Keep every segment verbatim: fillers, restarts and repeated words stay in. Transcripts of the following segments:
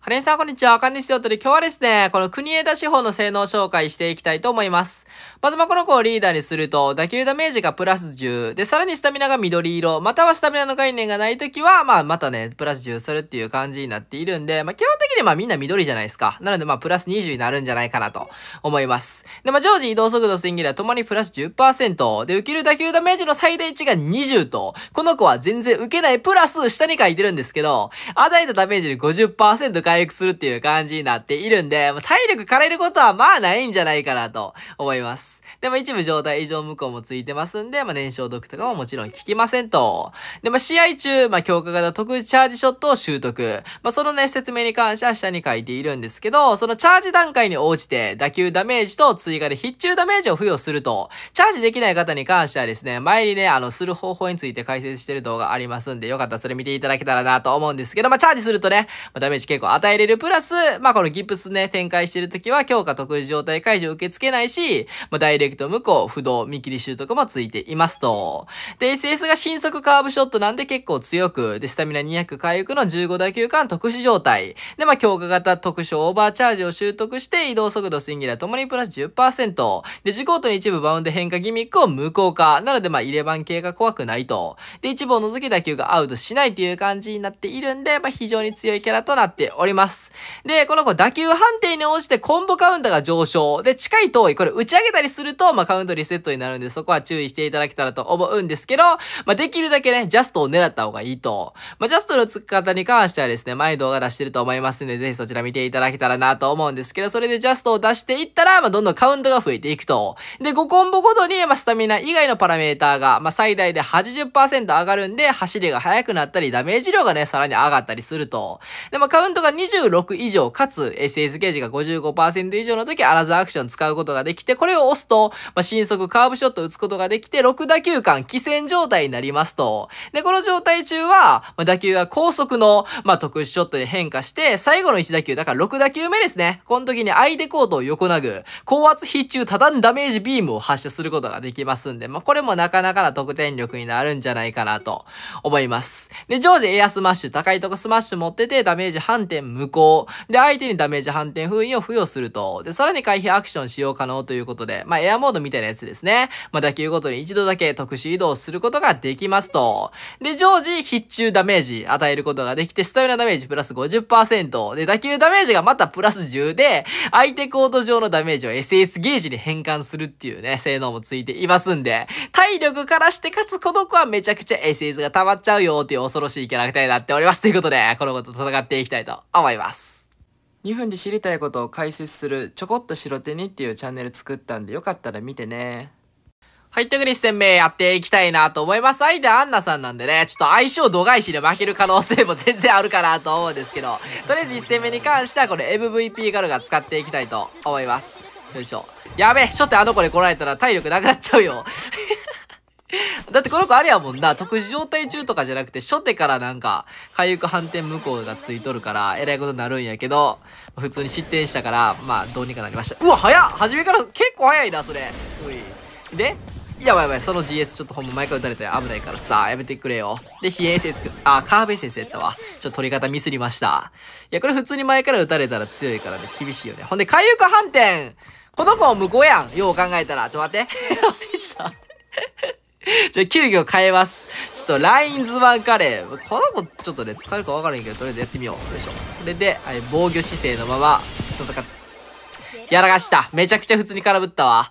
カレンさんこんにちは、あかんですよ。とで今日はですね、この国枝司法の性能を紹介していきたいと思います。まずまこの子をリーダーにすると、打球ダメージがプラスじゅう、で、さらにスタミナが緑色、またはスタミナの概念がないときは、まあまたね、プラスじゅうするっていう感じになっているんで、まあ基本的にまあみんな緑じゃないですか。なのでまあプラスにじゅうになるんじゃないかなと思います。で、まあ常時移動速度スインギルはともにプラス じゅっパーセント、で、受ける打球ダメージの最大値がにじゅうと、この子は全然受けないプラス下に書いてるんですけど、与えたダメージで ごじゅっパーセント 回復するっていう感じ感じになっているんで、体力枯れることはまあないんじゃないかなと思います。でも一部状態異常無効もついてますんで、まあ燃焼毒とかももちろん効きませんと。で、まあ試合中、まあ強化型特チャージショットを習得。まあそのね、説明に関しては下に書いているんですけど、そのチャージ段階に応じて打球ダメージと追加で必中ダメージを付与すると、チャージできない方に関してはですね、前にね、あの、する方法について解説してる動画ありますんで、よかったらそれ見ていただけたらなと思うんですけど、まあチャージするとね、まあ、ダメージ結構与えれるプラス、まあこのギプスね、展開してるときは強化特殊状態解除受け付けないし、まあ、ダイレクト無効、不動、見切り習得もついていますと。で、エスエス が新速カーブショットなんで結構強く、で、スタミナにひゃく回復のじゅうご打球間特殊状態。で、まあ、強化型特殊オーバーチャージを習得して、移動速度スインギラーともにプラス じゅっパーセント。で、自コートに一部バウンド変化ギミックを無効化。なので、まあ、入れ番系が怖くないと。で、一部を除き打球がアウトしないっていう感じになっているんで、まあ、非常に強いキャラとなっております。で、この子打球判定に応じてコンボカウンターが上昇。で、近い遠い、これ打ち上げたりすると、まあ、カウントリセットになるんで、そこは注意していただけたらと思うんですけど、まあ、できるだけね、ジャストを狙った方がいいと。まあ、ジャストの付き方に関してはですね、前動画出してると思いますんで、ぜひそちら見ていただけたらなと思うんですけど、それでジャストを出していったら、まあ、どんどんカウントが増えていくと。で、ごコンボごとに、まあ、スタミナ以外のパラメーターが、まあ、最大で はちじゅっパーセント 上がるんで、走りが速くなったり、ダメージ量がね、さらに上がったりすると。で、まあ、カウントがにじゅうろく以上、かつ、エスエス ゲージが ごじゅうごパーセント 以上の時、アラザーアクション使うことができて、これを押すと、まあ、新速カーブショット打つことができて、ろく打球間、起戦状態になりますと。で、この状態中は、まあ、打球が高速の、まあ、特殊ショットで変化して、最後のいち打球、だからろく打球目ですね。この時に相手コートを横投ぐ、高圧必中多段ダメージビームを発射することができますんで、まあ、これもなかなかな得点力になるんじゃないかなと思います。で、常時エアスマッシュ、高いとこスマッシュ持ってて、ダメージ反転無効。で、相手にダメージ反転封印を付与すると。で、さらに回避アクション使用可能ということで、まあ、エアモードみたいなやつですね。まあ、打球ごとに一度だけ特殊移動することができますと。で、常時必中ダメージ与えることができて、スタミナダメージプラス ごじゅっパーセント。で、打球ダメージがまたプラスじゅうで、相手コート上のダメージを エスエス ゲージに変換するっていうね、性能もついていますんで、体力からしてかつこの子はめちゃくちゃ エスエス が溜まっちゃうよっていう恐ろしいキャラクターになっております。ということで、この子と戦っていきたいと思います。にふんで知りたいことを解説するちょこっと白手にっていうチャンネル作ったんでよかったら見てね。はい、というわけでいち戦目やっていきたいなと思います。相手はアンナさんなんでね、ちょっと相性度外視で負ける可能性も全然あるかなと思うんですけど、とりあえずいち戦目に関してはこれ エムブイピー ガルガ使っていきたいと思います。よいしょ。やべえ、初手あの子に来られたら体力なくなっちゃうよ。だってこの子あれやもんな、特殊状態中とかじゃなくて、初手からなんか、回復反転無効がついとるから、えらいことになるんやけど、普通に失点したから、まあ、どうにかなりました。うわ、早っ初めから結構早いな、それ。うい。で、やばいやばい、その ジーエス ちょっとほんま毎回撃たれて危ないからさ、やめてくれよ。で、非エーセス、あ、カーベイ先生やったわ。ちょっと取り方ミスりました。いや、これ普通に前から撃たれたら強いからね、厳しいよね。ほんで、回復反転この子も無効やん。よう考えたら。ちょ、待って。忘れてた。ちょ、急遽変えます。ちょっと、ラインズワンカレー。この子、ちょっとね、使えるか分からんけど、とりあえずやってみよう。よいしょ。これで、はい、防御姿勢のまま、戦っ、やらかした。めちゃくちゃ普通に空振ったわ。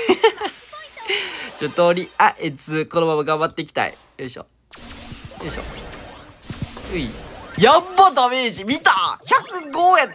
ちょ、とりあえず、このまま頑張っていきたい。よいしょ。よいしょ。うい。やっばダメージ見た !ひゃくご やって。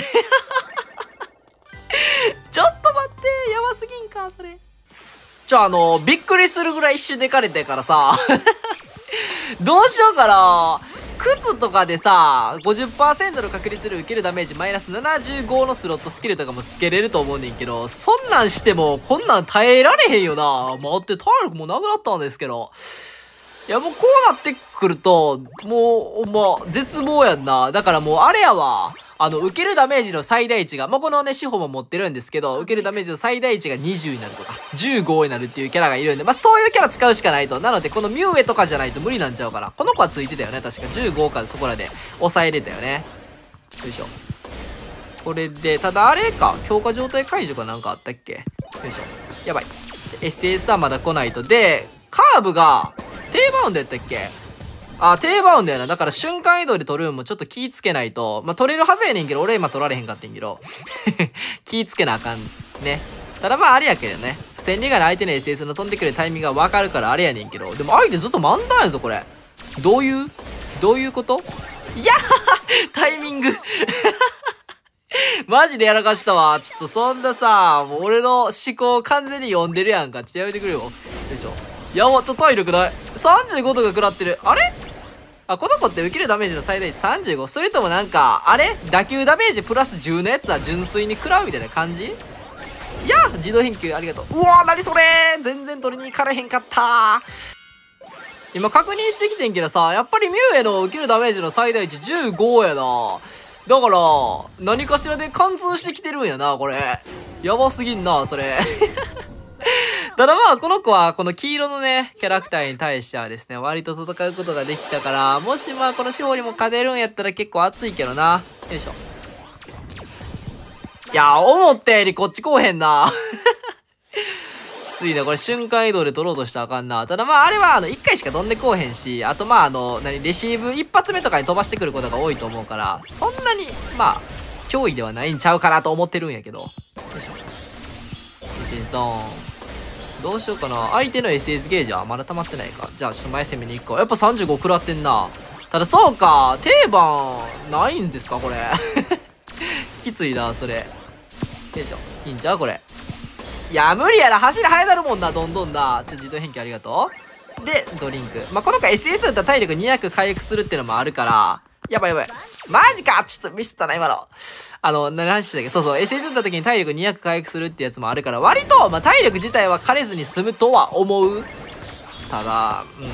ちょっと待って。やばすぎんか、それ。ちょ、あの、びっくりするぐらい一瞬でかれてからさ、どうしようかな。靴とかでさ、ごじゅっパーセント の確率で受けるダメージマイナスななじゅうごのスロットスキルとかもつけれると思うねんけど、そんなんしてもこんなん耐えられへんよな。待って、体力もなくなったんですけど。いや、もうこうなってくると、もう、まあ、絶望やんな。だからもうあれやわ。あの、受けるダメージの最大値が、まあ、このね、司法も持ってるんですけど、受けるダメージの最大値がにじゅうになるとか、じゅうごになるっていうキャラがいるんで、まあ、そういうキャラ使うしかないと。なので、このミュウエとかじゃないと無理なんちゃうかな。この子はついてたよね。確かじゅうごかそこらで抑えれたよね。 よいしょ。これで、ただあれか、強化状態解除かなんかあったっけ？よいしょ。やばい。エスエス はまだ来ないと。で、カーブが、低バウンドやったっけ？あ、低バウンドやな。だから瞬間移動で取るんもちょっと気ぃつけないと。まあ、取れるはずやねんけど、俺今取られへんかってんけど。気ぃつけなあかん。ね。ただまああれやけどね。千里眼で相手の エスエス の飛んでくるタイミングがわかるからあれやねんけど。でも相手ずっと漫談やぞ、これ。どういうどういうこと？いやタイミングマジでやらかしたわ。ちょっとそんなさ、もう俺の思考完全に読んでるやんか。ちょっとやめてくれよ。よいしょ。やば、ちょっと体力ない。さんじゅうごとか食らってる。あれあ、この子って受けるダメージの最大値さんじゅうご。それともなんか、あれ打球ダメージプラスじゅうのやつは純粋に食らうみたいな感じ？いや自動返球ありがとう。うわー、なにそれー、全然取りに行かれへんかったー。今確認してきてんけどさ、やっぱりミュウへの受けるダメージの最大値じゅうごやな。だから、何かしらで貫通してきてるんやな、これ。やばすぎんな、それ。ただまあ、この子は、この黄色のね、キャラクターに対してはですね、割と戦うことができたから、もしまあ、この勝利も勝てるんやったら結構熱いけどな。よいしょ。いやー、思ったよりこっち来おへんな。きついな、これ瞬間移動で取ろうとしたらあかんな。ただまあ、あれはあの、いっかいしか飛んでこうへんし、あとまあ、あの、何、レシーブ一発目とかに飛ばしてくることが多いと思うから、そんなに、まあ、脅威ではないんちゃうかなと思ってるんやけど。よいしょ。エスエス ドーン。どうしようかな。相手の エスエス ゲージはまだ溜まってないか。じゃあ、ちょっと前攻めに行こう。やっぱさんじゅうご食らってんな。ただそうか、定番、ないんですかこれ。きついな、それ。よいしょ。いいんちゃうこれ。いや、無理やな。走り速なるもんな、どんどんな。ちょ、自動返球ありがとう。で、ドリンク。まあ、この子 エスエス だったら体力にひゃく回復するってのもあるから、やばいやばい。マジかちょっとミスったな、今の。あの、何話してたっけそうそう、エスエス だった時に体力にひゃく回復するってやつもあるから、割と、まあ、体力自体は枯れずに済むとは思う。ただ、うん、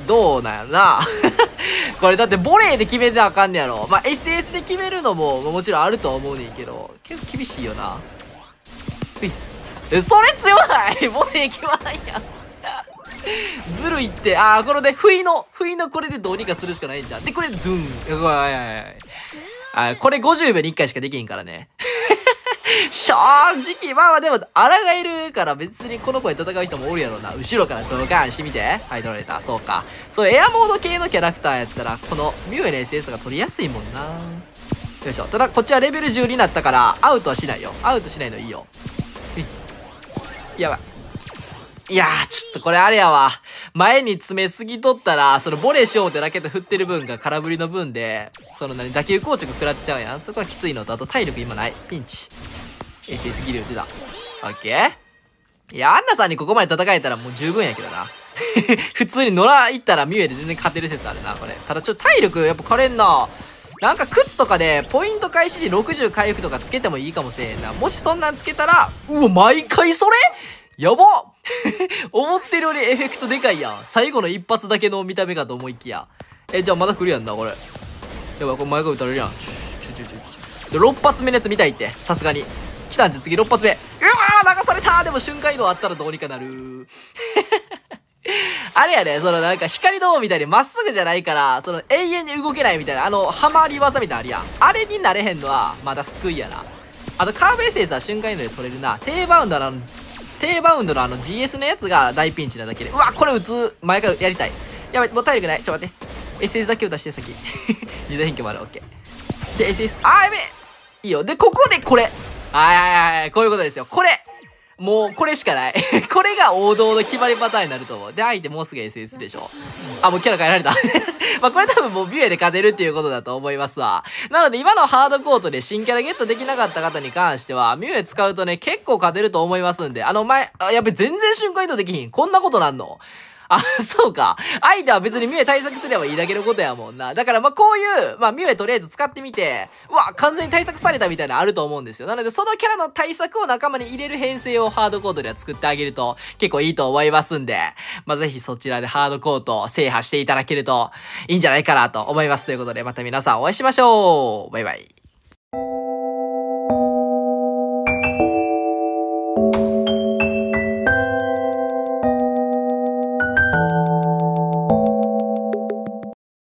どうなんやろな。これだってボレーで決めてなあかんねやろ。まあ、エスエス で決めるのももちろんあるとは思うねんけど、結構厳しいよな。ほい。え、それ強ないボレー決まらんやん。ずるいって。ああ、このね、不意の、不意のこれでどうにかするしかないんじゃん。で、これ、ドゥン。はいはいはい。あ、これごじゅうびょうにいっかいしかできんからね。正直、まあまあでも、抗えるから別にこの子で戦う人もおるやろうな。後ろからドカンしてみて。はい、取られた。そうか。そう、エアモード系のキャラクターやったら、このミュウエの エスエス が取りやすいもんな。よいしょ。ただ、こっちはレベルじゅうになったから、アウトはしないよ。アウトしないのいいよ。やばい。いやー、ちょっとこれあれやわ。前に詰めすぎとったら、そのボレーしようってラケット振ってる分が空振りの分で、その何、打球硬直食らっちゃうやん。そこはきついのと、あと体力今ない。ピンチ。エスエス ギル打てた。オッケー。いや、アンナさんにここまで戦えたらもう十分やけどな。普通に野良行ったらミュウエで全然勝てる説あるな、これ。ただちょっと体力やっぱ枯れんな。なんか靴とかでポイント開始時ろくじゅう回復とかつけてもいいかもしれんな。もしそんなんつけたら、うわ、毎回それやば思ってるよりエフェクトでかいやん。最後の一発だけの見た目かと思いきや。え、じゃあまだ来るやんな、これ。やばい、これ前が撃たれるやん。ちょちょちょちょちょ。ろっ発目のやつ見たいって、さすがに。来たんで次ろっ発目。うわー流されたー。でも瞬間移動あったらどうにかなる。あれやね、そのなんか光のみたいにまっすぐじゃないから、その永遠に動けないみたいな、あの、ハマり技みたいなのあるやん。あれになれへんのは、まだ救いやな。あと、カーブ エスエス は瞬間移動で取れるな。低バウンドのあの、低バウンドのあの ジーエス のやつが大ピンチなだけで。うわ、これ打つ、前からやりたい。やばい、もう体力ない。ちょっと待って。エスエス だけを出して先。自動返球もある、オッケー。で、エスエス、あーやべえいいよ。で、ここでこれ。はいはいはい、こういうことですよ。これもう、これしかない。これが王道の決まりパターンになると思う。で、相手もうすぐ エスエス でしょ。あ、もうキャラ変えられた。まあ、これ多分もうビュエで勝てるっていうことだと思いますわ。なので、今のハードコートで新キャラゲットできなかった方に関しては、ミュエ使うとね、結構勝てると思いますんで、あの前、あ、やべ、全然瞬間移動できひん。こんなことなんのあ、そうか。相手は別にミュエ対策すればいいだけのことやもんな。だからま、こういう、まあ、ミュエとりあえず使ってみて、うわ、完全に対策されたみたいなのあると思うんですよ。なので、そのキャラの対策を仲間に入れる編成をハードコートでは作ってあげると結構いいと思いますんで、まあ、ぜひそちらでハードコートを制覇していただけるといいんじゃないかなと思います。ということで、また皆さんお会いしましょう。バイバイ。